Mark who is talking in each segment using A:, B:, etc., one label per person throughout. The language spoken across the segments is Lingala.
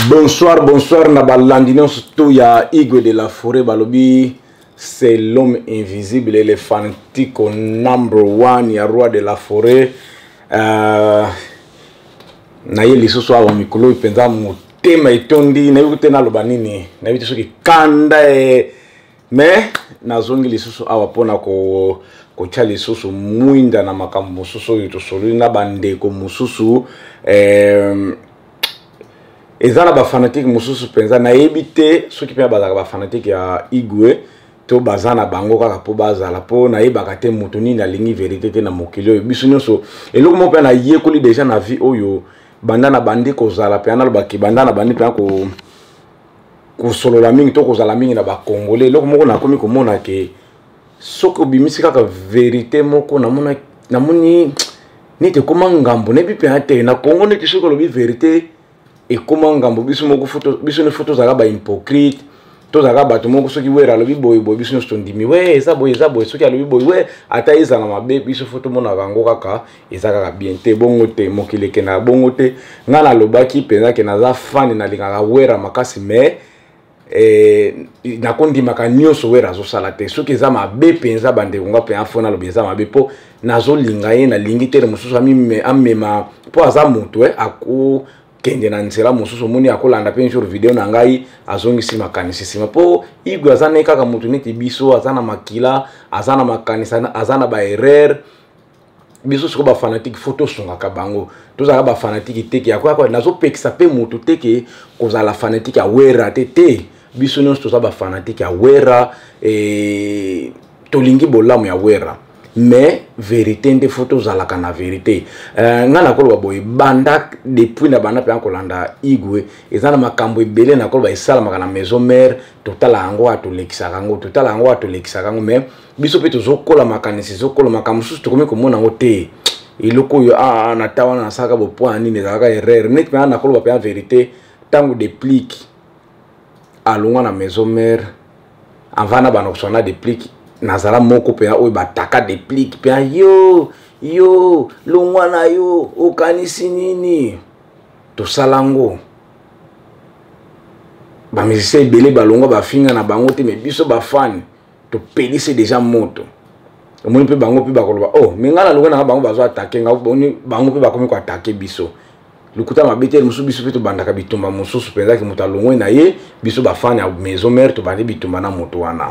A: Bonsoir, bonsoir, Nabalandino, surtout il y a Igwe de la forêt, Balobi, c'est l'homme invisible, l'éléphantique au number one, il y a roi de la forêt. Naye lisusu awa mikolo ipenza motema etondi na yote na lobanini na yote soki kanda mais nazongi lisusu awa pona ko cha lisusu muinda na makambo mususu yoto solo na bandeko mususu ezala ba fanatique mususu penza na yebite soki pe bazaka ba fanatique ya Igwe to bazana bango kaka po bazala po na yebaka te mutu nini alingi vérité te na mokili oyo biso nyonso eloko mo pe na yekoli déjà na vie oyo bandana bandi kozala pe analo baki bandana bandi pe ko solo la mingi to kozala mingi na ba congolais eloko moko na komi komona ke soko bimisi kaka vérité moko na moni nite koma ngambo ne bi pe ate na Congo nite soko lobi vérité et comment ngambo biso moko photo biso ne photo zaka ba hypocrite to zaka bato moko soki wera lobi boy biso no stondimi we eza boy soki alobi boy we ata eza na mabe biso photo mona kango kaka eza kaka bien te bongo te mokileke na bongo te ngana lobaki penza ke naza fan na lingaka wera makasi mais na kondi maka nyonso wera zo sala te soki eza mabe penza bande konga pe afona lobi eza mabe po nazo linga ye na lingi te mususu amema po aza mutu ako kende na nzela mususu moni akolanda pe sur video na ngai azongisi makanisi sima po Igwe azana kaka mutu neti biso azana makila azana makanisa azana ba erreur biso siko ba fanatique photo songa ka bango tozaka ba fanatique teke ya kwa nazo pekisa pe mutu teke kozala fanatique ya wera tete biso nyonso toza ba fanatique ya wera tolingi bolamu ya wera mais vérité nde photo zalaka na vérité ngana koloba boy banda depuis na banda pe ankolanda Igwe ezana makambo ebele na koloba esala makana maison mère totala yango atolekisa kango totala yango atolekisa kango mais biso pe tozokola makanisi zokola makambo susu tokomi komona ngo te iloko yo na tawana na saka bo point nini ezalaka erreur net pe na koloba pe en vérité tango déplique alonga na maison mère avana banokosona déplique nazala moko pe oyo bataka déplique pe yo longwana yo okanisi nini to salango ba musicien ebele balongo bafinga na bango te mais biso ba fan to pelise déjà moto omoni pe bango pe bakoloba mingana longo na bango bazo attaquer nga boni bango pe bakomi ko attaquer biso lukuta mabete musu biso pe to bandaka bitumba mususu penza ki moto alongo na ye biso ba fan ya maison mère to bandi bitumba na moto wana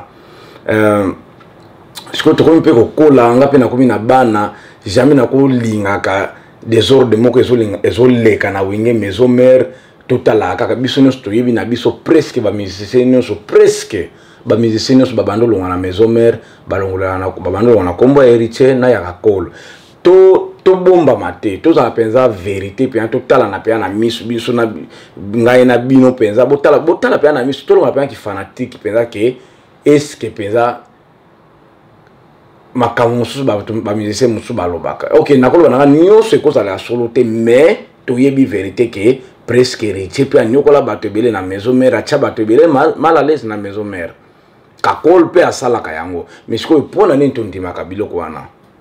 A: siko tokomi pe kokola nga pe nakomi na bana jamais nakolingaka désordre moko ezoleka na wenge maison mère totala kaka biso nyonso toyebi na biso presque ba musicien nyonso babando longa na maison mère babando longa na kombo ya héritier na ya kakolo to bomba mate tozala penza vérité pe totala na pe na miso biso na ngai na bino penza botala pe na miso tolonga pe ki fanatique penza ke est-ce que penza makambo mususu ba musicien mususu balobaka ok nakoloba nanga nyonso ekozala ya solo te mais toyebi vérité ke presque héritier pe anyokola bato ebele na maison mère atia bato ebele mal à l'aise na maison mère kakol pe asalaka yango mais sikoyo mpona nini tondimaka biloko wana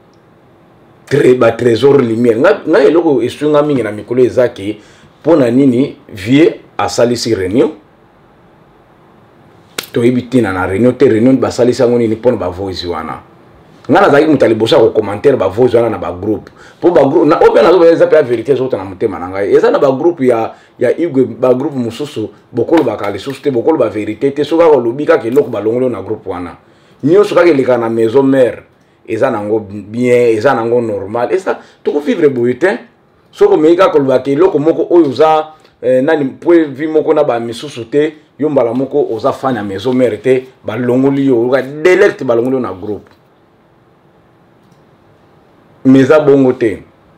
A: trésor lumière nga eloko esunga mingi na mikolo eza ke mpona nini vie asalisi réunion toyebi tina na réunion te réunion basalisi yango nini mpona bavoisi wana ngana zaki mutali bosa ko commentaire ba voix wana na ba groupe po ba groupe na open azo beza pe vérité zota na mutema na ngai eza na ba groupe ya Igwe ba groupe mususu bokolo ba kale susu te bokolo ba vérité te soka ko lobika ke loko ba longolo na groupe wana nyoso ka ke lika na maison mère eza nango bien eza nango normal eza to ko vivre boyete soko meika ko lobaka loko moko oyo za nani point vie moko na ba misusu te yo mbala moko oza fan ya maison mère te ba longoli yo ka delect ba longolo na groupe meza bongo te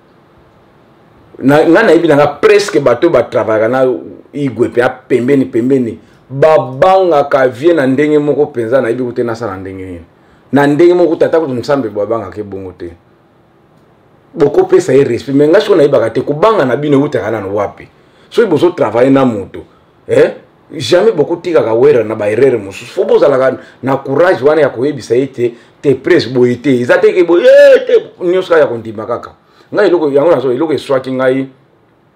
A: na ibi nga presque bato ba travailler na Igwe pe pembeni babanga ka vie na ndenge moko penza na ibi kote na sala ndenge na ndenge moko tata ko nsambe babanga ke bongo te boko pesa e respect mais ngaso na ibaka te kubanga na bino utaka na wapi so ibozo travailler na moto jamais beaucoup tika ka wera na ba erreur mususu fo bozala na courage wana ya koyebisa ete te presse boyete ezate ke boyete nyoska ya kondima kaka ngai eloko yango nazo eloko eswaki ngai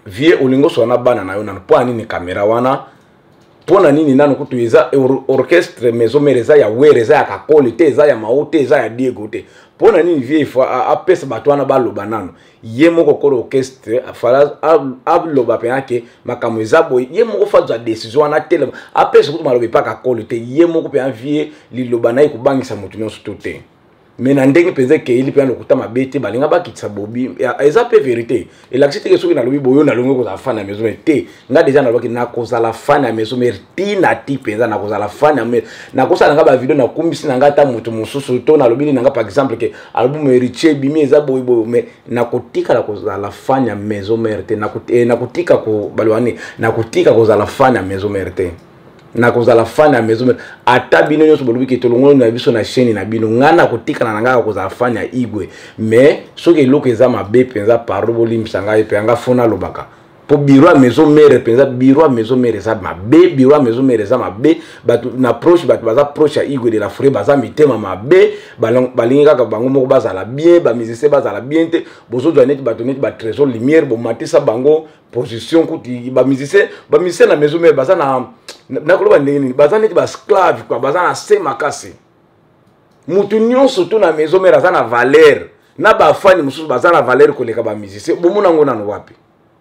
A: vie olingo so na bana na yo na po ani ni caméra wana pona nini nanu kutu eza orchestre maison mère eza ya were eza ya kakole te eza ya maote eza ya Diego te pona nini vie ifo apesa bato wana baloba nanu ye moko kolo orchestre afala abloba penake makamu eza boy ye moko fa décision wana tele apesa kutu malobe pa kakole te ye moko pe vie liloba na ikubangisa mutu nyonso te mais na ndenge penza ke ili pe lokuta mabete balinga bakitsa bobi eza pe vérité et l'accès que soki na lobi boyo na longo ko za fana maison te nga déjà na loki na koza la fana maison merti na ti penza na koza la fana mais na kosa nga ba video na kumbisi na nga ta mutu mususu to na lobi na nga par exemple ke album Richie bimi eza boyo boyo mais na kotika la koza la fana maison merte na kotika ko balwani na kotika koza la fana maison merte na kozala fan ya maison ata bino nyonso bolobi ke tolongo na biso na chaîne na bino ngana kotika na ngaka kozala fan ya Igwe mais soki eloko eza mabe penza paro bolimbisa ngai pe anga fona lobaka po biro ya maison mère penza biro ya maison mère eza mabe biro ya maison mère eza mabe bato na proche bato baza proche ya Igwe de la Forêt baza mitema mabe balingi kaka bango moko bazala bien ba musicien bazala bien te bozozwa neti bato neti ba trésor lumière bo matisa bango position kuti ba musicien na maison mère baza na koloba ndenge baza neti ba esclave quoi baza na se makasi mutu nyonso to na maison mère aza na valeur na ba fani mususu baza na valeur koleka ba musicien bomona ngo nano wapi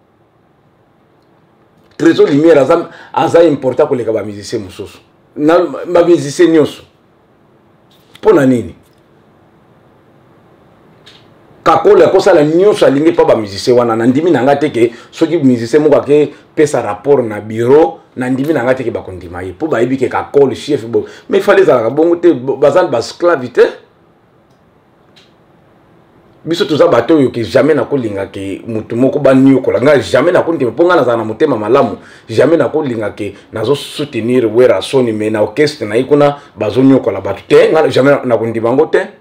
A: trésor lumière aza important koleka ba musicien mususu na ba musicien nyonso pona nini kakola kosala nyonso alingi pa ba musicien wana na ndimi na ngate ke soki musicien moko ke pesa rapport na bureau na ndimi na ngate ke bakondima ye po ba yebi ke kakola chef bo mais fallait za bongo te bazan ba esclavité biso tuza bato yo ke jamais na kolinga ke mutu moko ba nyokola nga jamais na kondima po nga na za na motema malamu jamais na kolinga ke nazo soutenir wera soni mais na orchestre na ikuna bazo nyokola bato te nga jamais na kondima ngo te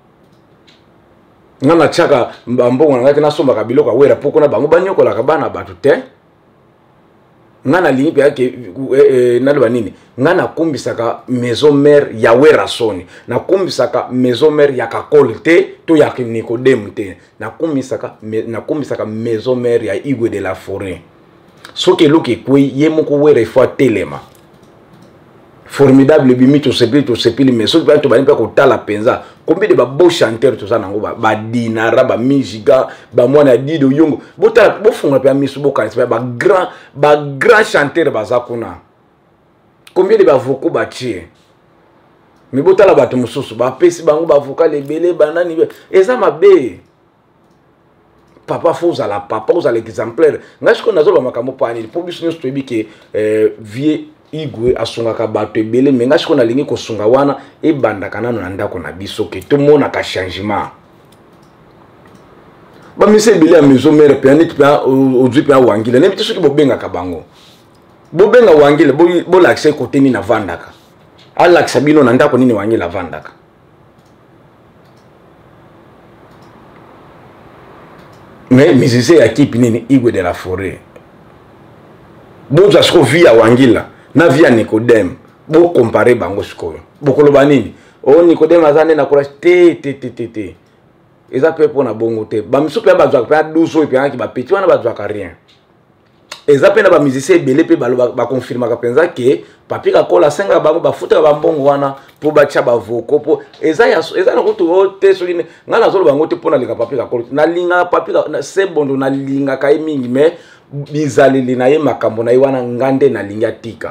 A: ngana chaka mbongo ngati na somba kabiloko wera poko na bango banyokola ka bana batu te ngana lingi pe yake naloba nini ngana kumbisaka maison mère ya wera soni na kumbisaka maison mère ya kakol te to ya Nicodème te na kumbisaka maison mère ya Igwe de la Forêt soki loki kwe ye moko wera ifo telema formidable bimito sepili mais soki ba to bani pa ko tala penza combien de ba beau chanteur to ça nango ba dinara ba mijiga ba mwana dido yongo bota bo funga pe misu bo kanisa ba grand chanteur baza kuna combien de ba vocaux ba tie mais bota la bato mususu ba pesi bango ba vocal ebele banani eza mabe papa faut la papa aux l'exemplaire ngashiko nazo ba makambo pani po biso nyonso to ebike vie Igwe asungaka bato ebele menga shiko na lingi kosunga wana ebandaka nano na ndako na biso ke to mona ka changement ba mise ebele ya maison mère pe anit pa ozwi pa wangile ne bitiso ki bobenga ka bango bobenga wangile bo l'accès côté ni na vandaka ala ksabino na ndako nini wangile la vandaka mais musicien ya kipi nini Igwe de la Forêt bo za sko via wangila na via Nicodème bo comparer bango sikoyo bokoloba nini o Nicodème azane na courage te eza pe pona bongo te ba miso pe ba zwa pe 12 et pe ki ba petit wana ba zwa ka rien eza pe na ba musicien belé pe ba confirmer ka penza ke papi ka kola senga bango ba futa ba mbongo wana po ba tcha ba voko po eza na kutu te soline ngana zolo bango te pona linga papi ka kola na linga papi na se bondo na linga kai mingi mais bizaleli na ye makambo na ye wana ngande na linga tika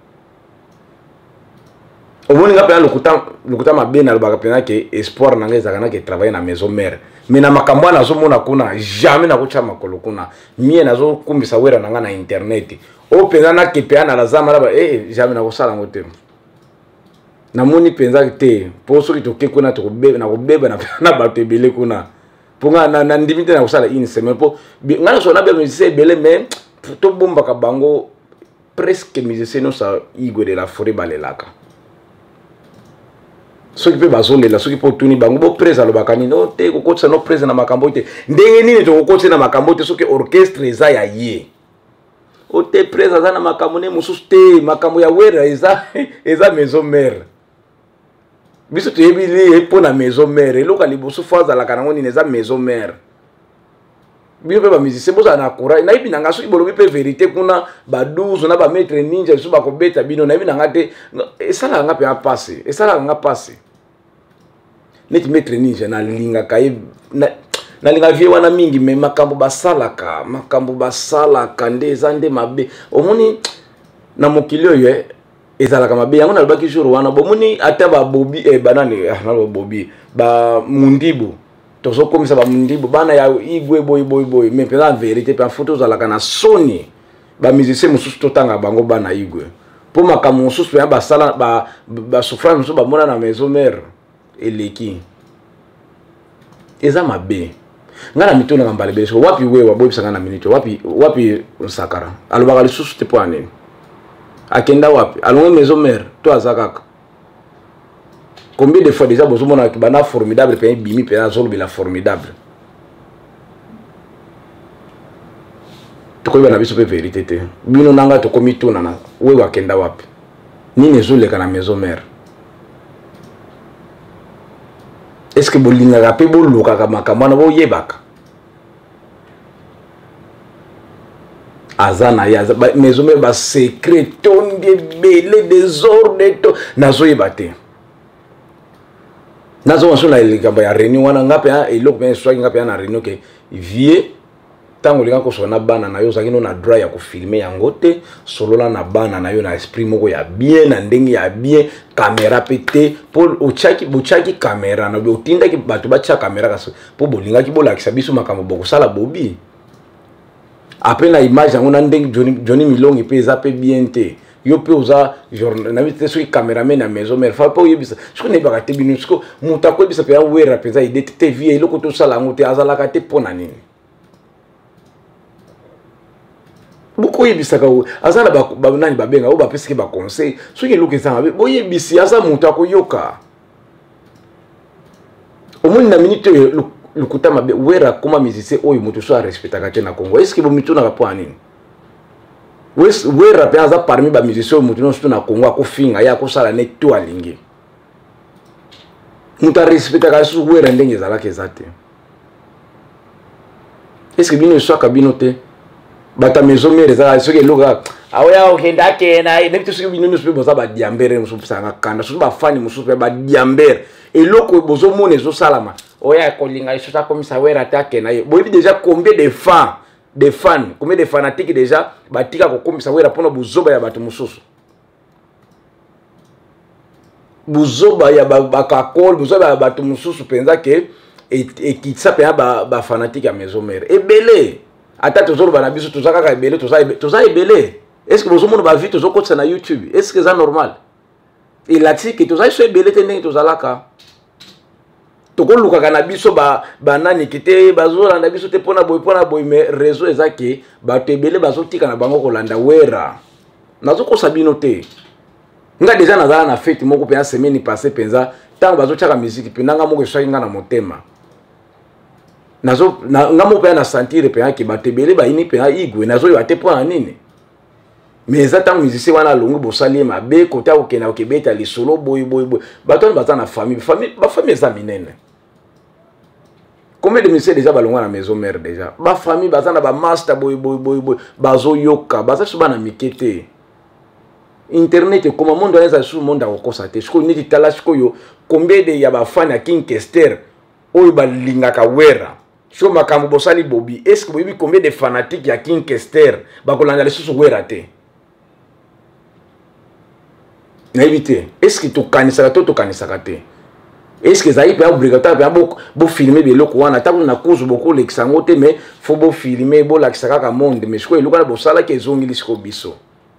A: omoni nga pe lokuta mabe na lobaka pena ke espoir na nga ezaka na ke travailler na maison mère mais na makambo na zo mona kuna jamais na kucha makolo kuna mie na zo kumbisa wera na nga na internet o pena na ke pe na lazama la jamais na kosala ngote na moni penza te po so kitoke kuna to bebe na kobeba na bato ebele kuna ponga na ndimite na kosala une semaine po ngana so na be musicien ebele mais to bomba ka bango presque musicien no sa Igwe de la Forêt balelaka soki pe bazolela soki po tuni bango bo presa lobaka nini o te kokotisa no presa na makambo te ndenge nini tokokotisa na makambo te soki orchestre eza ya ye o te presa za na makambo ne mususu te makambo ya wera eza maison mère biso toyebi li mpo na maison mère eloko liboso fo azalaka nango nini eza maison mère bino pe ba musicien boza na courage na ibina ngaso ibolobi pe vérité kuna ba 12 na ba maître ninja so ba ko beta bino na ibina ngate esala nga pe passer esala nga passer neti maître ninja na linga kai na linga vie wana mingi me makambo basalaka nde zande mabe omoni na mokili oyo ezalaka mabe yango na lobaki jour wana bomoni ata ba bobi banane na ba bobi ba mundibu tozo komisa ba mundibu bana ya igwe boy mais pe en vérité pe photo zalaka na soni ba musicien mususu totanga bango bana igwe po makambo mususu pe ba sala ba souffrance mususu ba mona na maison mère eleki eza mabe ngana mitona ngambale beso wapi wewa boy bisanga na minute wapi nsakara alobaka lisusu te po anene akenda wapi alongo maison mère to azakaka combien de fois déjà bozo mona bana formidable pe bimi pe azolo bila formidable to ko bana biso pe vérité te bino nanga to komi tuna na wewa akenda wapi nini ezoleka na maison mère. Est-ce que bolinga rapé boluka kama kamana bo yebaka azana ya maison mère ba secret tonde belé désordre to nazo yebate nazo waso la likamba ya réunion wana ngape ya eloko ben swaki ngape ya na réunion ke vie tango linga ko sona bana na yo zakino na droit ya ko filmer yango te solola na bana na yo na esprit moko ya bien na ndenge ya bien caméra pété pour ochaki caméra na bo tinda ki bato ba tcha caméra kaso pour bolinga ki bolakisa biso makambo boko sala bobi après na image yango na ndenge Johnny Milongi pe za pe bien te yo pe oza journal na vite so cameraman na maison mère fa po yebisa siko ne ba te binu siko muta ko bisa pe wera pe za ide te vie eloko to sala ngote azala ka te pona nini boko yebisa ka azala ba nani ba benga o ba pesike ba conseil so ke loke za bo yebisi aza muta ko yoka omoni na minute lukuta mabe wera koma musicien oyo mutu so a respectaka te na Congo est-ce que bo mituna ka po anini wera pe aza parmi ba musicien mutu no so na Congo ko finga ya ko sala ne to alingi muta respectaka so wera ndenge zala ke zate est-ce que bino so ka bino te bata maison mère za so ke loka aoya okenda kena ne bitu so bino no so boza ba diambere musu sanga kanda so ba fani musu pe ba diambere eloko bozo mone zo salama oya kolinga so ta komisa wera ta kena boyebi déjà combien de fans combien de fanatiques déjà batika ko komisa wera pona buzoba ya bato mususu buzoba ya bakakol buzoba ya bato mususu penza ke ekitsa pe ba fanatique ya maison mère ebele ata tozolo bana biso tozaka ka ebele toza ebele est-ce que bozo mona ba vie tozo kotsa na YouTube est-ce que ça normal il a dit que toza so ebele te ndenge tozalaka toko luka na biso banani kite bazola na biso te pona boy mais réseau ezaki ba tebele bazotika na bango kolanda wera nazo ko sabino te nga déjà nazala na fête moko pe na semaine passée penza tango bazochaka musique pe nanga moko swaki nga na motema nazo nga moko pe na sentir pe ki ba tebele ba ini pe na igwe nazo yo ate pona nini mais ça tant musicien wana longo bosali mabe kota okena okebeta lisolo boy bato baza na famille za minene combien de musiciens déjà balongwa na maison mère déjà ba famille baza na ba master boy bazo yoka baza so bana mikete internet comme monde eza sur monde akokosa te siko neti tala siko yo combien de ya ba fan ya King Kester oyo balingaka wera sio makambo bosali bobi est-ce que bobi combien de fanatiques ya King Kester bakolanda lisusu wera te na éviter est-ce que to kanisa to kanisa te est-ce que ça est obligatoire pour filmer beloko wana tabu na cause beaucoup l'exango te mais faut bo filmer bo lakisaka ka monde mais siko eluka na bosala ke zongili siko biso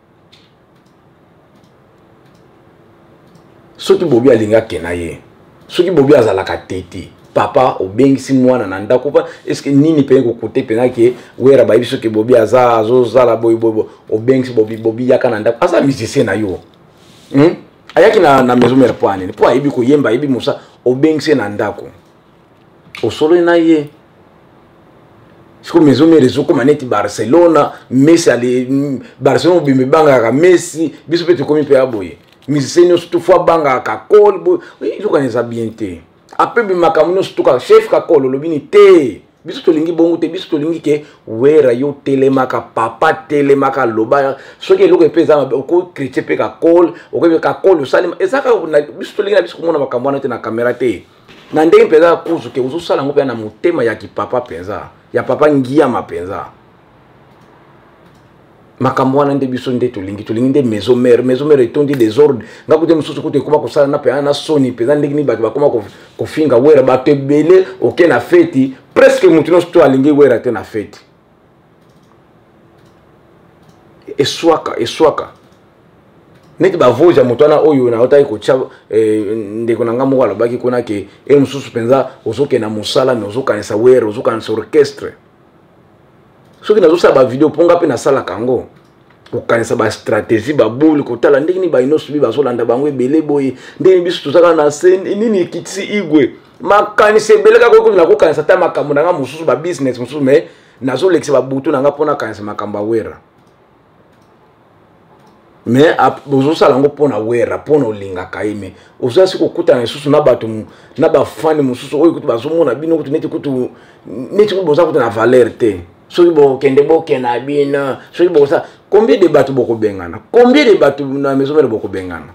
A: soki bobi alinga kenaye soki bobi azalaka tete papa obengisi mwana na ndako pa est-ce que nini pe ko côté pena ke wera ba biso ke bobi azozala boy obengisi bobi yaka na ndako asa musicien na yo ayaki na maison mère po anene po ayebi ko yemba ayebi musa obengisi na ndako osolo na ye siko maison mère zoko maneti Barcelona Messi ale Barcelona bimbe banga ka Messi biso pe to komi pe aboye musicien no surtout fois banga ka kol bo il ko neza bien te après bi makamuno surtout ka chef ka kol lobini te biso tolingi bongo te biso tolingi ke wera yo telemaka papa telemaka loba soki eloko epeza oko chrétien pe ka call oko ka call osalima ezaka biso tolingi na biso komona makambo wana te na kamera te na ndenge mpenza kuzu ke ozosala ngo mpe na motema ya kipapa mpenza ya papa ngiyama mpenza makambo wana nde biso nde tolingi nde maison mère etondi désordre nga kote mosusu kote ekoma kosala na mpenza na soni mpenza ndenge nini bato bakoma kofinga wera bato ebele oke na feti presque motu nyonso to alingi wera te na feti eswaka neti bavoja moto wana oyo na otaki kotya ndeko na nga moko alobaki kuna ke e mosusu mpenza ozokenda mosala me ozokanisa wera ozokanisa orchestre soki nazosala bavideo mpo nga mpe nasalaka yango kokanisa bastratégie babuli kotala ndenge nini bainoso bi bazolanda bango ebele boye ndenge biso tozaka na se nini ekitisi igwe makanisa ebele kaka oyo nakokanisa ta makambo na nga mosusu babusiness mosusu me nazolekisa babutu na nga mpo nakanisa makambo ya wera mais ozosala yango mpona wera mpona olingaka ye me ozala si kokutana lisusu na bato na bafani mosusu oyo kutu bazomona bino kutu neti kutu boza kutu na valeur te soki bokende bokena bino soki bokosa combien de bato bokobengana combien de bato na maison mère bokobengana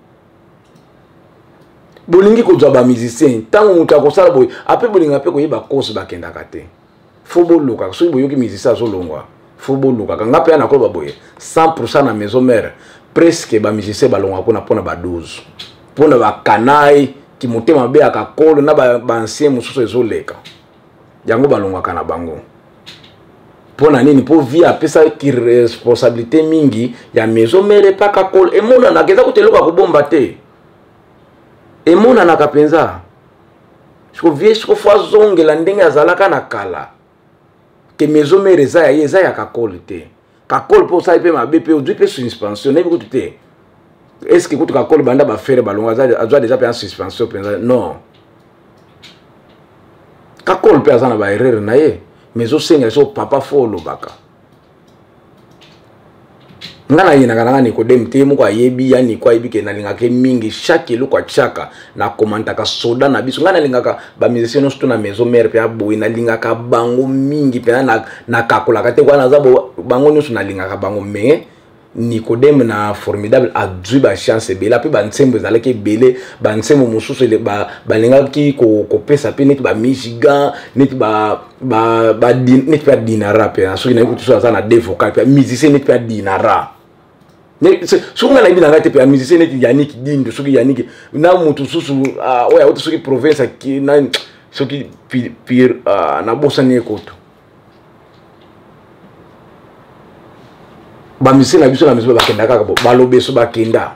A: bolingi kozwa bamusicien ntango moto akosala boye ape bolinga mpe koyeba kosi bakendaka te fo bolukaka soki boyoki musicien azolongwa fo bolukaka nga mpe ya nakoloba boye 100% na maison mère presque bamusicien balongwaka mpona ba 12 mpona bakanai kimotema mabe akakolo na baancien mosusu ezoleka yango balongwaka na bango pona nini po via pesa ki responsabilité mingi ya maison mère pa kakolo emona na keza kuteloka kubomba te emona na kapenza siko vie siko fwa zongela ndenge azalaka na kala ke maison mère eza ya kakolo te kakolo po sa pe mabe pe odui pe suspension nebi kutu te est-ce que kutu kakolo banda ba faire balonga azwa déjà pe en suspension penza non kakolo pe azana ba erreur na ye mais osenga so papa folo baka ngana yina kana Nikodem te muko ayebi ya ni kwa ibike na lingaka mingi chaque eloko chaka na komantaka soda na biso ngana lingaka ba musicien no sto na maison mère pe aboyi na lingaka bango mingi pe na kakola kate kwa na zabo bango nyusu na lingaka bango mais Nikodem na formidable a dû ba chance bela pe ba nsembo zaleke bele ba nsembo mususu le ba linga ki ko pesa pe net ba Michigan net ba net pa dinara pe so ina ikutu so na de vocal pe musicien net pa dinara ne so ngana ibi na te pe musicien net Yannick Dindo so ki Yannick na mutu susu oya oto so ki province ki na so ki pire na bossa ne koto ba musicien na biso na miso bakenda kaka balobe so bakenda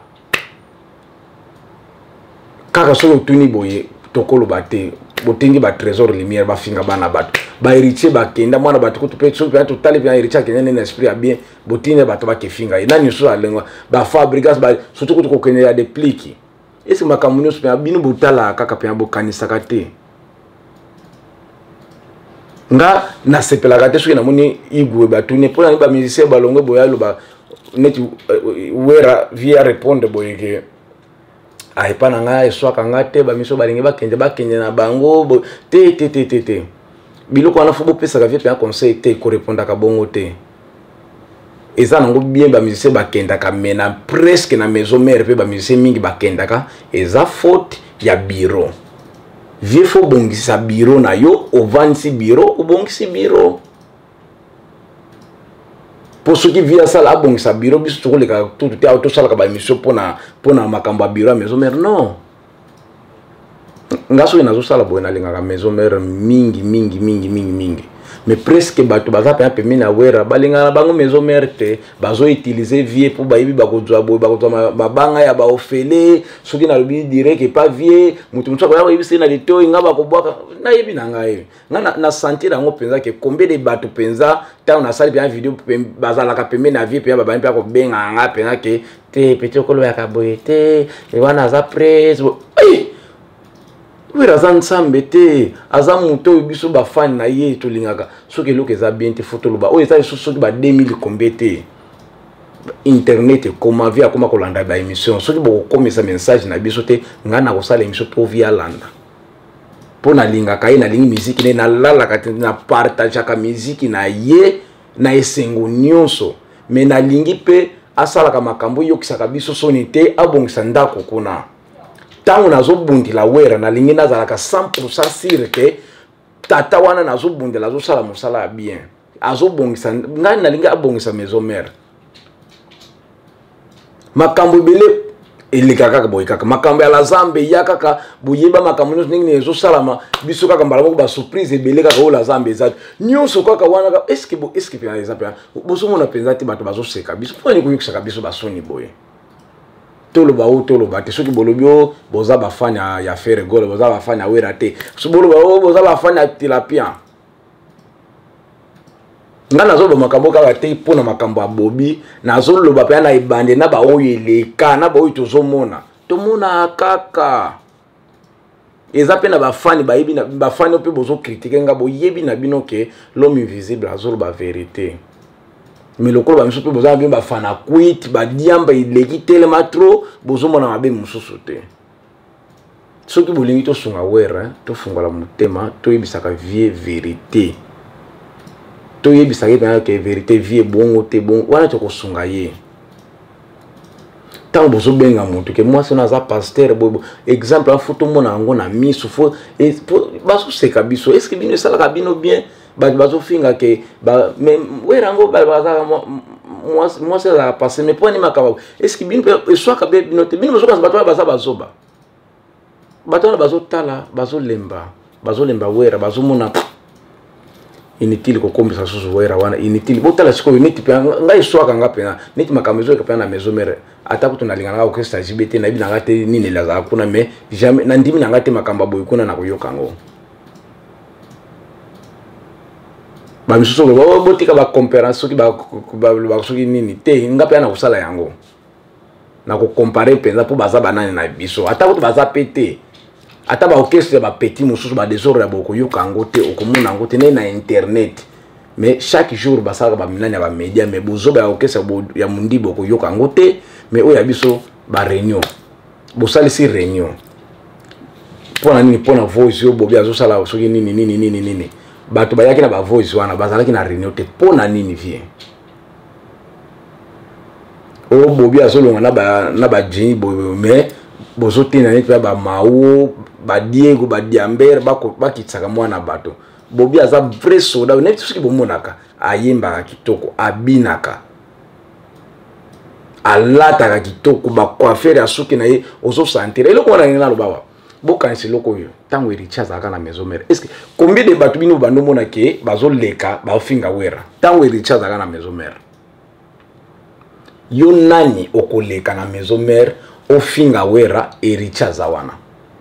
A: kaka so tuni boye tokolo bate botengi ba trésor lumière ba finga bana bato ba héritier bakenda mwana bato ko to pe so pe to tali bien héritier kenya na esprit a bien botinga bato ba ke finga ina ni so alengwa ba fabrikas ba surtout ko kenya ya depliki ese makamunyo so pe bino botala kaka pe bokanisa kate nga na sepelaka te soki namoni igwe batuni mpona ba musicien balongwe boyalo ba neti wera via répondre boyeke ayepa na nga eswaka nga te bamiso balingi bakende na bango te biloko wana fo bopesaka vie pe un conseil te korépondaka bongo te eza nango bien bamusicien bakendaka me na presque na maison mère pe bamusicien mingi bakendaka eza faute ya bureau vie fo bongisa bureau na yo ovandisi bureau obongisi bureau po soki via sala abongisa bureau biso tokoleka tutu te tosalaka baémission mpona makambo ya bureau ya maison mère non nga soki nazosala boye nalingaka maison mère mingi mais presque bato baza pe pembe na wera balingana bango maison mère te bazo utiliser vie pour bayibi bakozwa boye bakozwa mabanga ya baofele soki na lobi direct pas vie mutu mutsa ko yibisi na lito nga bakobwaka na yebi na ngai nga na sentir yango penza ke combien de bato penza ta on a sali bien vidéo bazala ka pembe na vie pe ba bani pe ko benga nga penza ke te petit kolo ya kaboye te e wana za presse wera za nsambe te aza moto oyo biso bafani na ye tolingaka soki eloko eza bien te foto loba oyo eza lisusu soki ba 2000 kombe te internet ekoma via akoma kolanda baémission soki bokokomisa message na biso te ngai na kosala émission mpo via landa po na linga kai na lingi musique ne na lala ka na partage ka musique na ye na esengo nyonso mais na lingi pe asala ka makambo yokisaka biso soni te abongisa ndako kuna tango nazobundila wera na lingi nazalaka 100% sûr que tata wana nazobundela azosala mosala ya bien azobongisa ngai na lingi abongisa maison mère makambo ebele eleka kaka boye kaka makambo ya la zambe ya kaka boyeba makambo nyonso ndenge ezosalama biso kaka mbala moko basurprise ebele kaka oyo la zambe eza nyonso kaka wana kaka eske mpenza eza mpenza bozomona mpenza te bato bazoseka biso mponi koyokisaka biso basoni boye toloba oyo toloba te soki bolobi oyo boza bafani ya fere gole boza bafani ya wera te so boloba oyo boza bafani ya tilapia nga nazoloba makambo kaka te mpona makambo ya bobi nazoloba mpe na ebande na baoyo eleka na baoyo tozomona tomona kaka eza mpe na bafani bayebi na bafani mpe bozokritike nga boyebi na bino ke l'homme invisible azoloba verité mais lokolo bamiso mpe boza na bino bafana kwiti badiamba eleki telema tro bozomona mabe mosusu te soki bolingi tosunga wera tofungola motema toyebisaka vie verité toyebisaka mpena ke verité vie bongo te bongo wana tokosunga ye ntango bozobenga motu ke mwasi ono aza pasteur boye exemple afo tomona yango na miso fo bazoseka biso eske bino esalaka bino bien bato bazofinga ke wera yango bazaka mwasi azalaka passe mais mpo animaka eske bino mpe eswaka be bino te bino bozokanisa bato wana baza bazoba bato wana bazotala bazolemba wera bazomona inutile kokombisa susu wera wana inutile botala sikoyo neti pe ngai swaka nga pena neti makambo ezo ka na maison mère ata kutu na lingana ko kesta jibete na bina ngate nini laza kuna mais jamais na ndimi na ngate makambo boy kuna na koyoka ngo ba misusu ko botika ba conférence soki ba soki nini te nga pe na kusala yango na ko comparer penza po baza banane na biso ata kutu baza pété ata ba orchestre ba petit mususu ba désordre boko yoka ngote okomona ngote na internet mais chaque jour basaka ba minani ba média mais bozo ba orchestre ya mundi boko yoka ngote mais oya biso ba réunion bo salisi réunion pona nini pona voice yo bobi azo sala soki nini bato ba yaki na ba voice wana bazalaki na réunion te pona nini vie o bobi azo longa na ba jini bobi mais bozo tina neti ba mawo ba Diego ba Diamber ba kitsaka mwana bato bobi aza vrai soda neti soki bomonaka ayemba kitoko abinaka alata kitoko ba coiffeur ya suki na ye ozo sentir eloko wana ngena lobawa bokanisi loko yo tango Richard aka na maison mère est-ce que combien de bato bino bando mona ke bazo leka ba finga wera tango Richard aka na maison mère yo nani okoleka na maison mère ofinga wera Richard zawana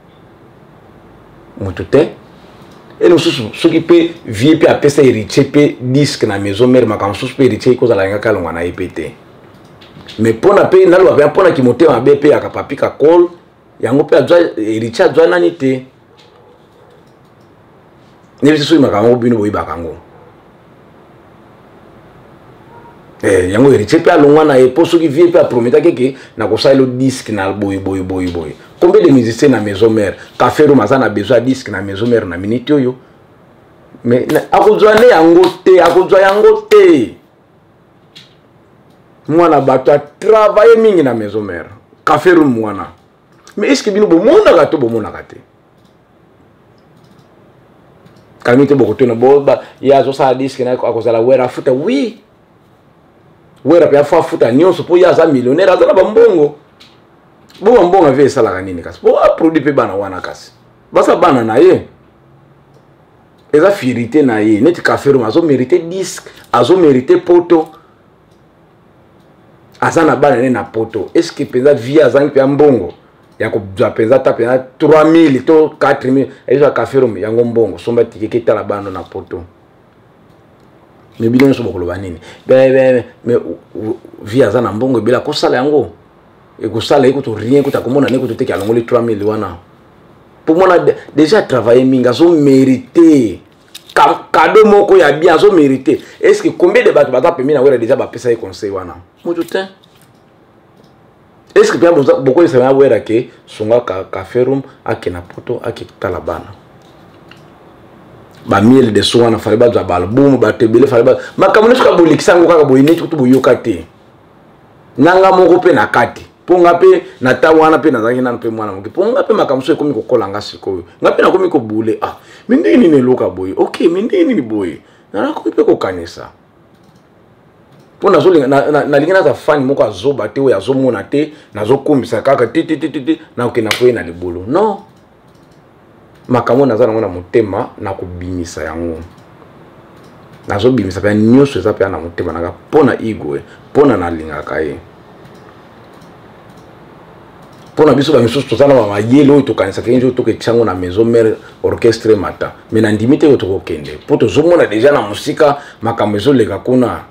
A: mutute eno susu soki pe vie pe apesa héritier pe disque na maison mère makambo susu pe héritier ko zala ngaka longa na EPT mais pona pe nalo ba pona ki motema be pe akapapika call yango pe adwa héritier adwa nani te ne biso makambo bino boyiba kango yango héritier pe alongwa na epo soki vie pe aprometa keke na kosala disque na boy combien de musiciens na maison mère Kafero mazana besoin disque na maison mère na minute yo mais akozwa ne yango te mwana bato a travailler mingi na maison mère Kafero mwana mais est-ce que bino bomona gato bomona kate kamite bokoto na boba ya zo sa disque na akozala wera futa oui wera pe afa futa nyonso po ya za millionnaire azala bambongo bo mbonga ve sala nini kasi bo produit pe bana wana kasi basa bana na ye eza fierté na ye neti Kafero azo mériter disque azo mériter poto azana bana ne na poto est-ce que penza vie azangi pe mbongo ya ko penza ta pe 3000 to 4000 eza Kafero yango mbongo somba tikeke tala bana na poto mais bilon so bokolo banini mais vie azana mbongo bila ko sala yango et que ça là écoute rien que tu as comment on a écouté qu'il y a l'onglet 3000 wana pour moi déjà travailler minga so mérité cadeau moko ya bien so mérité est-ce que combien de bato bata permis na wera déjà ba pesa conseil wana motutin est-ce que bien beaucoup de ça wera ke songa Kafero akena poto akitala bana ba miel de soin na fale ba za album ba tebele fale ba makamune suka bolikisa ngo kaka boyine tutu boyoka te nanga moko pe na kati ponga pe na tawana pe na zaki na pe mwana moki ponga pe makamuso ekomi kokolanga sikoyo ngape na komi ko bule ah mindini ne loka boy okay mindini ni boy na komi pe ko kanisa pona zo na lingana za fani moko azoba te o yazomona te nazokumbisa kaka ti na okena ko na libulu no makambo naza nango na motema na kobimisa yango nazo bimisa pe nyonso eza pe na motema naka pona igwe pona na lingaka ye pona biso ba misusu tozana ba mayelo oyo tokanisa kenjo to ke tsango na maison mère orchestre mata mais na ndimite oyo tokokende po tozomona deja na musika makambo ezoleka kuna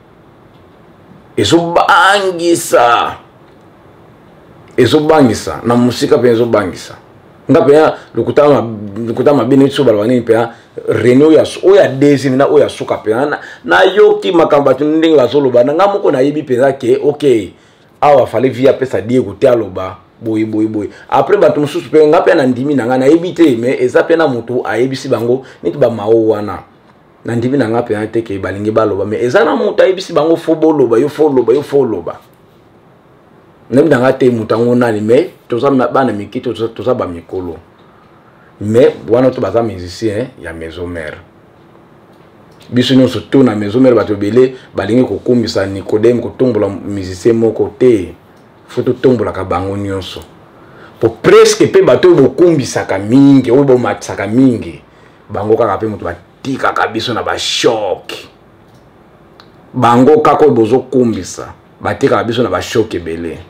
A: ezobangisa na musika pe ezobangisa ngape ya lukutama bini tso balwani pe renyo ya oya desi na oya suka pe na yoki makamba tundingi bazoloba na ngamoko na yibi peza ke okay awa fallait via pesa die kote aloba boy après batu mususu pe ngape na ndimi na nga na yebite mais eza pe na mutu ayebisi bango niti ba mawo wana na ndimi na ngape na teke balingi baloba mais eza na mutu ayebisi bango fo boloba yo fo loba nem danga te mutango nani mais toza bana mikito toza ba mikolo mais wana to baza musicien ya maison mère biso nyonso to na maison mère bato belé balingi kokumbisa Nicodème kotombola musicien moko te foto tombola ka bango nyonso po presque pe bato bokumbisa ka mingi obo matsaka mingi bango kaka pe mutu batika ka biso na ba shock bango kako bozo kumbisa batika biso na ba shock belé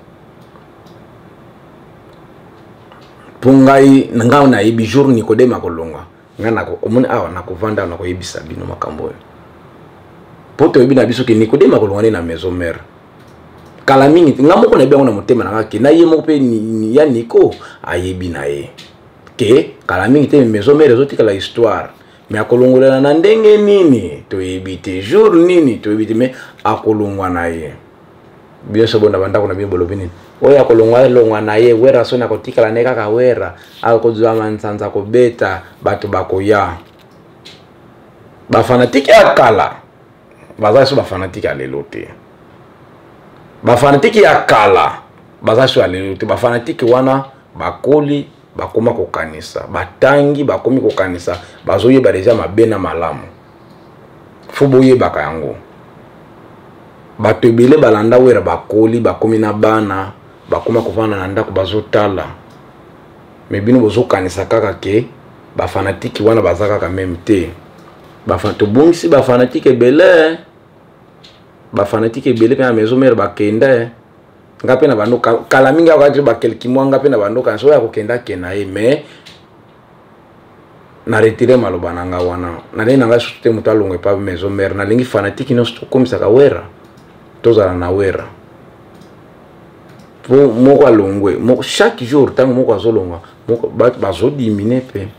A: pungai nanga na yebi jour Nicodème akolonga ngana ko omoni awa na kovanda na ko yebisa bino makambo poto yebi na biso ke Nicodème akolonga na maison mère kala mingi ngamoko na biango na motema na ke na ye moko pe ni ya Nico ayebi na ye ke kala mingi te maison mère ezotika la histoire mais akolongolela na ndenge nini to yebite jour nini to yebite mais akolongwa na ye bien sabona banda ko na bien bolobini oya kolongwa na ye wera so na kotikala ne kaka wera akozwa mansanza ko beta bato bakoya ba fanatique akala baza so ba fanatique alelote ba fanatique akala baza so alelote ba fanatique wana bakoli bakoma kokanisa batangi bakomi kokanisa bazoye ba deja mabena malamu fuboye bakayango bato ebele balanda wera bakoli bakomi na bana bakoma kovana na ndako bazotala mais bino bozokanisa kaka ke ba fanatique wana bazaka ka même te ba fantobungisi ba fanatique ebele pe na maison mère bakenda ngape na bando kala mingi akati ba kelki mwanga pe na bando kan so ya kokenda kena ye mais na retire maloba nanga wana na le nanga sute mutalonge pa maison mère na lingi fanatique no sto komisa ka wera tozala na wera po moko alongwe moko chaque jour tango moko azolonga moko bazo diminuer pe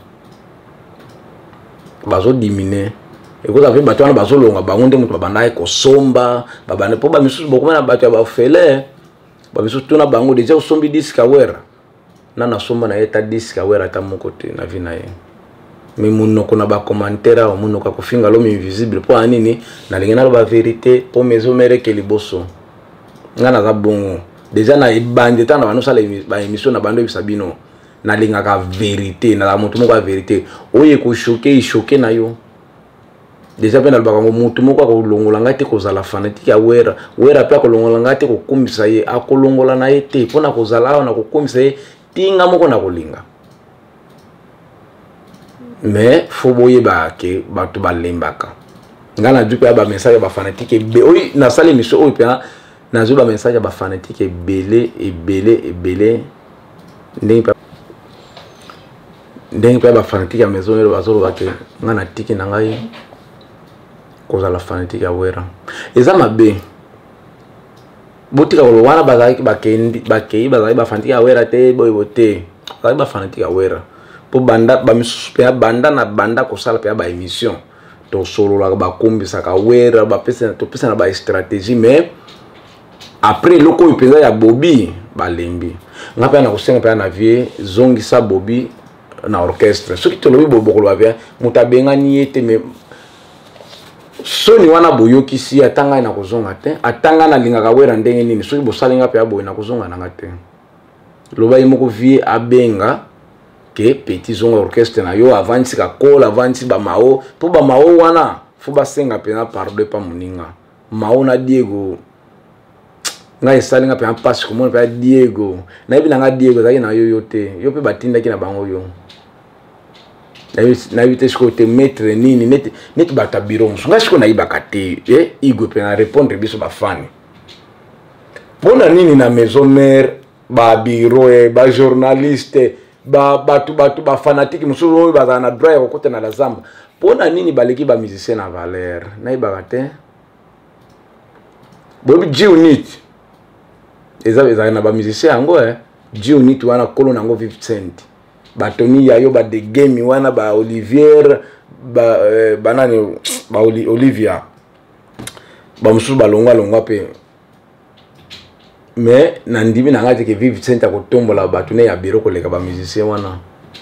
A: bazo diminuer ekoza pe bato wana bazolonga bango nde mutu babanda ko somba babanda po ba misusu boko na bato ya ba fele ba misusu tuna bango deja osombi disque wera na somba na eta disque wera ta moko te na vina ye mais munoko na ba commentaire o munoko ko finga l'homme invisible po anini na lingena ba vérité po maison mère ke liboso ngana za bongo déjà na ibande tana bano sala ba émission na bando bisabino na linga ka vérité na la mutu moko ka vérité oye ko choquer na yo déjà pe na bakango mutu moko ko longola ngate ko zala fanatique ya wera pe ko longola ngate ko kumbisa ye akolongola na ye te pona ko zala na ko kumbisa ye tinga moko na kolinga mais faut boye ba ke bato balembaka ngana dupe ba message ba fanatique be oyi na sala émission oyi pe na zo ba message ba fanatique ebele ndenge pa ba fanatique ya maison mère bazolo ba ke ngana tiki na ngai koza la fanatique ya wera eza mabe botika ko wana bazaki bakei bazaki ba fanatique ya wera te boy bote bazaki ba fanatique ya wera po banda ba misusu pe banda na banda ko sala pe ba émission to solo la ba kombisa ka wera ba pesa to pesa na ba stratégie mais après loko ipeza ya Bobby balembi ngapa na kusenga pe na vie zongisa Bobby na orchestre soki tolobi bokoloba bien mutabengani yete me soni wana boyokisi atanga na kozonga te atanga na lingaka wera ndenge nini soki bosalinga pe aboye na kozonga nanga te loba yemoko vie abenga ke petit zonga orchestre na yo avanti ka kola avanti ba mao po ba mao wana fu ba senga pena pardon pa muninga mao na Diego nga esalinga pe passe komona pe Diego na yebi nga Diego zaki na yo yote yo pe batinda ki na bango yo na yite siko te mettre nini net bata biro nga siko na ibaka te Igwe pe na répondre biso ba fan pona nini na maison mère ba bureau ba journaliste batu ba fanatique mususu oyo bazana na droit ya kokota na la zamba pona nini baleki ba musicien na valeur na ibaka te bobi G-Unit eza na ba musicien yango G-Unit wana kolo nango 50 cent batoni yayo ba de game wana ba Olivier ba nani ba Olivia ba mususu balongwa pe mais nandimi na ngati ke 50 cent akotombola batune ya biro koleka ba musicien wana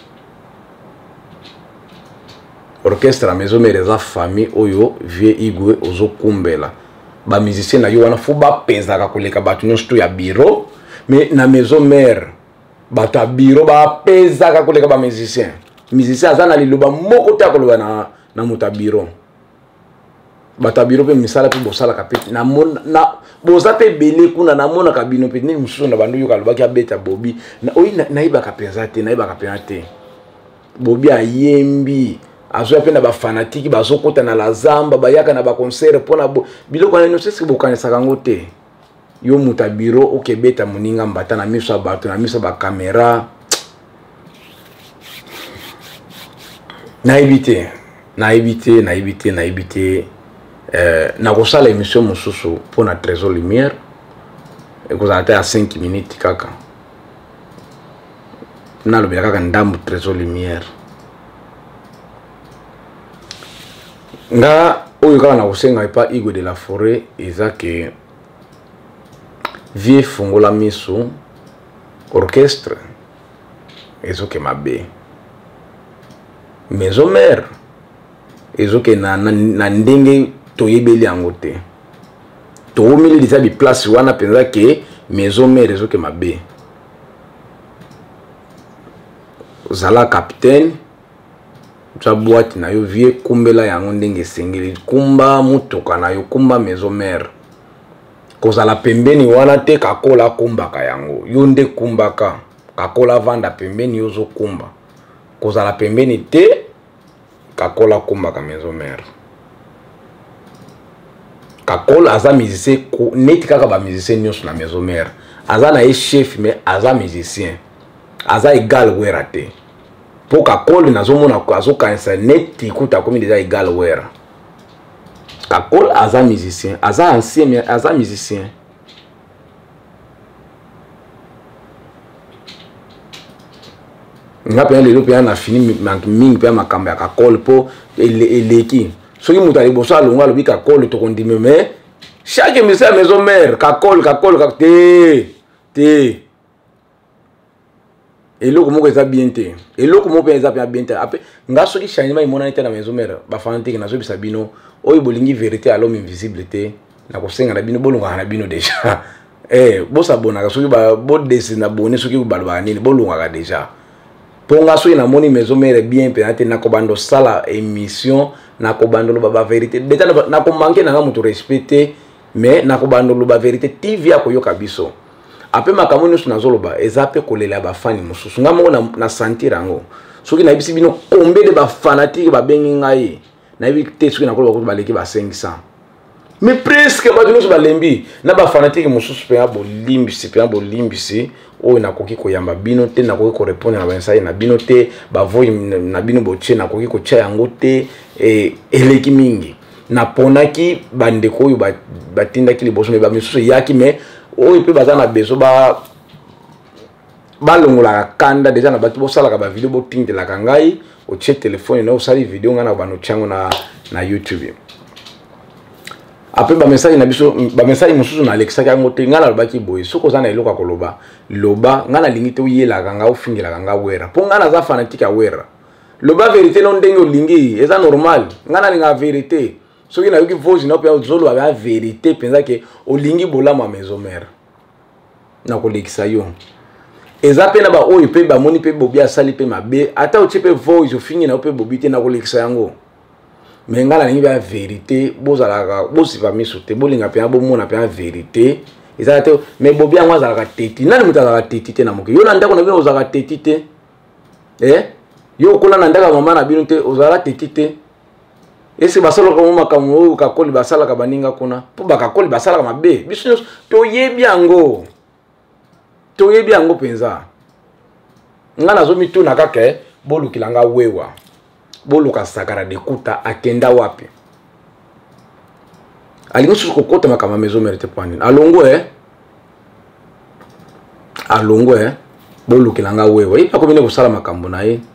A: orchestre maison mère za famille oyo vie Igwe ozokumbela ba musicien na yo wana fu ba pezaka koleka batune sto ya biro mais na maison mère bata biro ba pezaka koleka ba musicien azana liloba moko ta koloba na muta biro bata biro pe misala pe bosala kapeti na boza pe belé kuna na mona kabino pe ni mususu na bandu yoka lobaki abeta Bobi na oyi na ibaka penza te Bobi ayembi azoya pe na ba fanatique bazokota na la zamba bayaka na ba concert pona biloko na no sese bokanisa kango te yo muta biro okebeta muninga mbata na miso bato na miso ba camera na éviter na kosala émission mususu pour na Trésor Lumière et que ça à 5 minutes kaka na lobela kaka ndambu Trésor Lumière nga oyo kaka na kosenga epa Igwe de la Forêt eza ke vie fungola miso orchestre ezoke mabe maison mère ezoke na ndenge toyebeli yango te toomeli déjà bi place wana penza ke maison mère ezoke mabe zala capitaine tsa boîte na yo vie kumbela yango ndenge sengeli kumba mutoka na yo kumba maison mère kozala pembeni wana te kakola kumbaka yango yo nde kumbaka kakola vanda pembeni yozo kumba kozala pembeni te kakola kumbaka maison mère kakola aza musicien neti kaka ba musicien nyonso na maison mère aza na chef mais aza musicien aza égal wera te po kakola nazomona azokanisa neti kuta komi déjà égal wera kakola aza musicien aza ancien mais aza musicien nga pe lelo pe na fini mingi pe makamba ya kakola po eleki soki mutu aliboso alongo alobi kakole tokondime mais chaque musicien maison mère kakole te eloko moko eza bien te eloko moko eza bien te ape nga soki changement imonani te na maison mère bafanatique nazobisa bino oyo bolingi vérité à l'homme invisible te na kosenga na bino bolonga na bino déjà bosabonaka soki bodesine na bone soki balobaka nini bolongaka déjà ponga soki namoni maison mère bien mpenza te nakobando sala émission nakobandolo ba vérité déjà nakomanke nanga mutu respecté mais nakobandolo ba vérité TV akoyoka biso ape makambo nyonso nazoloba eza pe kolela bafani mosusu nga moko na sentir yango soki nayebisi bino combien de bafanatique babengi ngai nayebi te soki nakoloba kuti baleki ba 500 mais presque bato nyonso balembi na bafanatique mosusu mpenza bolimbisi oyo nakoki koyamba bino te nakoki korépondre na bainsaye na bino te bavoyi na bino botie nakoki kotia yango te eleki mingi naponaki bandeko oyo batindaki liboso me bamisusu eyaki me oyo mpe baza na beso balongolaka kanda deja na bato bosalaka bavideo botindelaka ngai otie telefone na osali video ngai na banotiango na YouTube après ba message na biso ba message mususu na Alexa kango te ngala lobaki boye soko za na eloko koloba loba ngana lingi te uyela kanga ofingela kanga wera po ngana za fanatique ya wera loba vérité non ndenge olingi eza normal ngana linga vérité soki na yoki voice na pe ozolo ba vérité penza ke olingi bolama maison mère na kolekisa yo eza pe na ba oyo pe ba moni pe bobia sali pe mabe ata otie pe voice ofingi na pe bobite na kolekisa yango mais ngala lingi ba vérité bozalaka bosipa miso te bolinga pe abo mona pe vérité eza te mais bobia ngwa zalaka teti nani mutazaka teti te na moke yo na ndako na bino ozalaka teti te yo kola na ndaka mama na bino te ozalaka teti te ese basalo ko makambo ka koli basala ka baninga kuna po bakakoli basala ka mabe biso toyebi yango penza ngana zo mituna kake bolukilanga wewa boluka sakara de kuta akenda wapi alingo suko kota makama maison mère te pani alongo bolukilanga wewa ipa komine kusala makambo na ye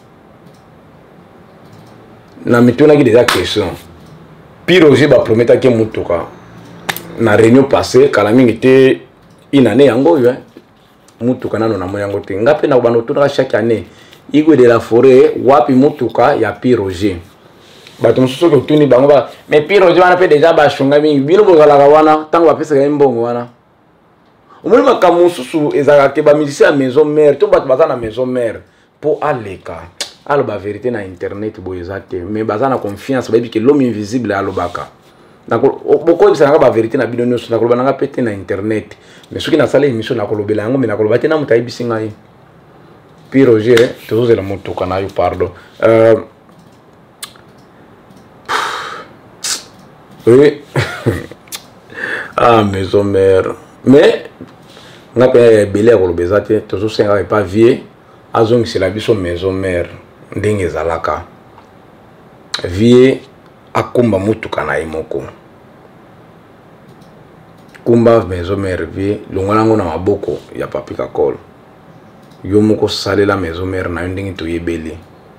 A: na mituna ki déjà question pire aussi ba prometa ke mutuka na réunion passée kala mingi te une année yango yo mutuka nano na moyango te ngape na bano tuna chaque année Igwe de la Forêt wapi mutuka ya Piroger bato mususu ko tuni bango ba mais Piroger wana pe déjà ba shunga mingi bino bozala ka wana tango ba pesa ka mbongo wana omoni makamu mususu ezaka ke ba musicien maison mère to bato bazana maison mère po aleka aloba vérité na internet boyezate mais bazana confiance ba que l'homme invisible alobaka nako boko bisanga ba vérité na bino nyonso nakoloba nanga pete na internet mais soki na sala émission nakolobela yango mais nakoloba te na muta ibisinga yi Piroger toujours la mutuka na yo pardon oui ah maison mère mais nga pe belé kolobeza te toujours senga pas vieux azong c'est la biso maison mère ndenge zalaka vie akumba mutuka na imoko kumba maison mère vie longolango na maboko ya papi kakol yo moko salela maison mère na ndenge to yebeli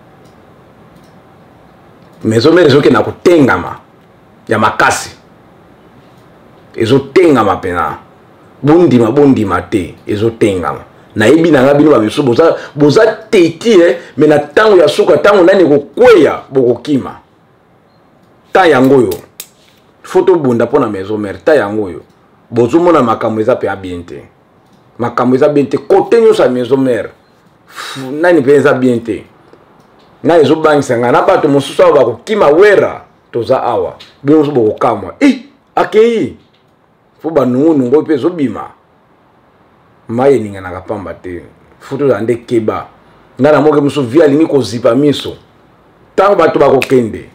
A: maison mère zoke na kutengama ya makasi ezo tengama pena bondima te ezo tengama na yebi na ngabino ba biso boza teti mais na tango ya suka tango nani ko kweya bokokima ta yango yo photo bunda pona maison mère ta yango yo bozo mona makambo eza pe bien te makambo eza bien te côté nyo sa maison mère nani pe eza bien te na ezo bangisa nga na bato mosusu ba kokima wera toza awa bino so bokokamwa akei fo ba nungu pe zo bima maye ninga na kapamba te foto za nde keba ngana moke muso via lingi ko zipa miso tango bato bakokende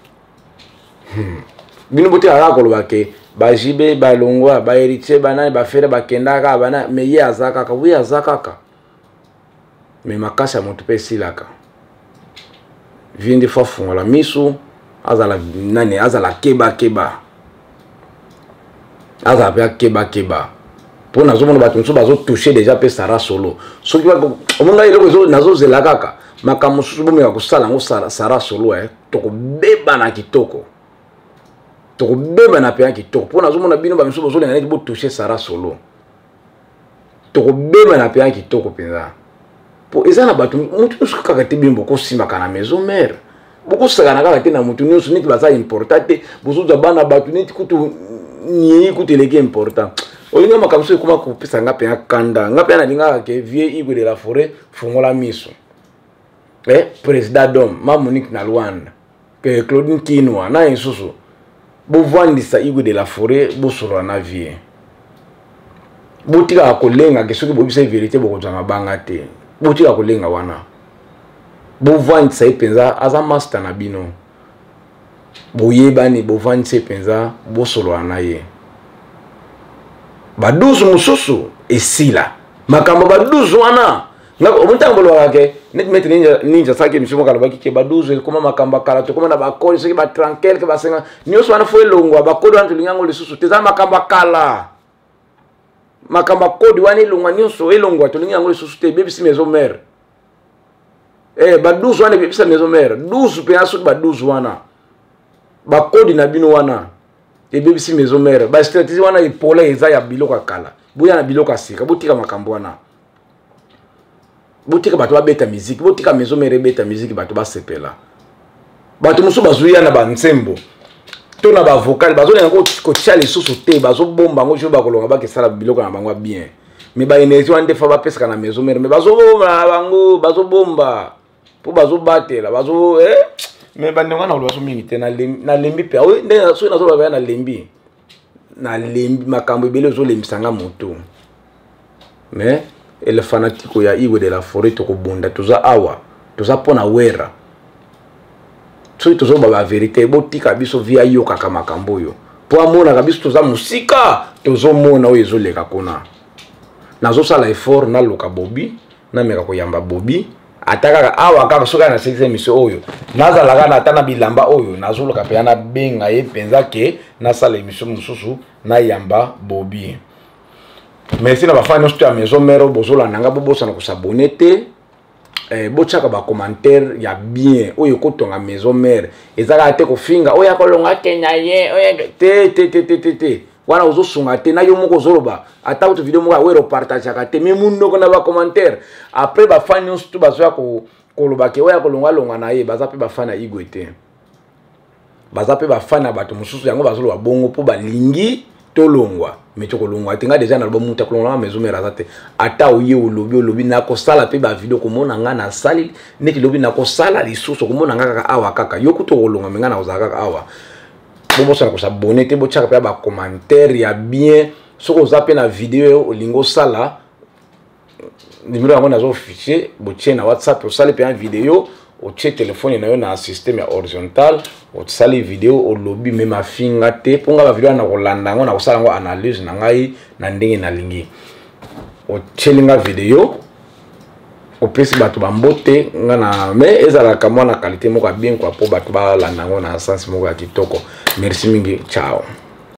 A: bino bote ala koloba ke ba jibe ba longwa ba héritier bana ba fere ba kendaka bana me ye azaka ka wi azaka ka me makasa moto pe silaka vindi fo fungola miso azala nani azala keba azala pe keba pour nazo mona bato nso bazo toucher déjà pe Sara Solo soki ba omonga ile ko nazo zela kaka makamu susu bomeka kusala ngo Sara Solo to ko beba na kitoko to ko beba na pe kitoko pour nazo mona bino ba nso bozo lenga bo toucher Sara Solo to ko beba na pe kitoko penza po ezana bato mutu nso kaka te bimbo ko simba kana maison mère boko saka na kaka te na mutu nso niti baza importante bozo za bana bato niti kutu ni kuteleke important olinga makamso ekoma kopesa nga pe kanda nga pe na linga ke vie Igwe de la Forêt fungola miso président dom ma Monique na Luanda que Claudine Kinwa na insusu bo vandisa Igwe de la Forêt bo sura na vie botika kolenga ke soki bo bisa vérité bo kozanga banga te botika kolenga wana bo vandisa ipenza aza master na bino boyebani bo vandisa ipenza bo sura na ye baduzu mususu esila makambo baduzu wana ngako omutango bolwa ke net mettre ninja sake mishimo kala bakike baduzu koma makambo kala to koma na bakoli soki ba tranquille ke basenga nyoso wana fo elongwa bakodi wana tulingango lisusu teza makambo kala makambo kodi wana elongwa nyoso elongwa tulingango lisusu te bebisi maison mère baduzu wana bebisa maison mère 12 pe aso baduzu wana bakodi na bino wana et bebisi maison mère ba stratégie wana epola eza ya biloko kala boya na biloko sika botika makambo wana botika bato babeta musique botika maison mère beta musique bato ba sepela bato musu bazuya na ba nsembo to na ba vocal bazolenga ko tia lisusu te bazobomba ngo jo bakolonga bakesala biloko na bango bien mais ba énergie wana defa bapesaka na maison mère mais bazobomba bango bazobomba po bazobatela bazo mais bandengwa na lobaso mingi te na lembi pe awe ndenge so na so ba na lembi makambo ebele zo lembisanga moto mais le fanatique ya Igwe de la Forêt to ko bunda toza awa toza pona wera so tozo ba vérité botika biso via yo kaka makambo yo po amona kabiso toza musika tozo mona o ezoleka kona nazo sala effort na loka Bobby na meka ko yamba Bobby ataka awa kaka soka na 6e mission oyo nazalaka na tana bilamba oyo nazoloka pe na benga ye penza ke na sala émission mususu na yamba Bobby. Merci na ba fans to ya maison mère bozola nanga bobosa na ko s'abonner te bochaka ba commentaire ya bien oyo kotonga maison mère ezaka te ko finga oya ko longa Kenya ye oya te wana ozosunga te na yo moko zoloba ata ko video moko wero partage ka te mais mundo ko na ba commentaire après ba fans to bazoya ko loba ke oya ko longa na ye baza pe ba fana Igwe te baza pe ba fana bato mususu yango bazoloba bongo po ba lingi tolongwa mais to kolongwa tinga déjà na lobo muta kolongwa maison mère azate ata oye olobi na ko sala pe ba video ko mona nga na sali neti lobi na ko sala lisusu ko mona nga kaka awa kaka yo kuto kolongwa menga na ozaka kaka awa bobo sana ko s'abonner te bo chaka pe ba commentaire ya bien soko zape na video olingo sala numéro yango nazo fichier bo tient na WhatsApp o sala pe en vidéo o tche téléphone na yo na système ya horizontal o sali vidéo o lobby même afinga te ponga ba vidéo na kolanda ngo na kosala ngo analyse na ngai na ndenge na lingi o tchelinga vidéo o pesi bato bambote nga na mais ezala ka mwana qualité moko bien kwa po bato ba landa ngo na sens moko ya kitoko. Merci mingi, ciao.